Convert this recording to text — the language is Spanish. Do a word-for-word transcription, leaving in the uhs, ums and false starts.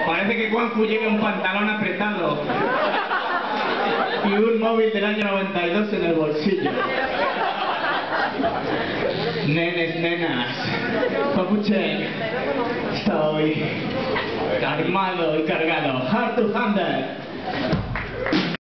Parece que Juanfu lleva un pantalón apretado y un móvil del año noventa y dos en el bolsillo. Nenes, nenas, Papuchen, estoy armado y cargado. Hard to handle.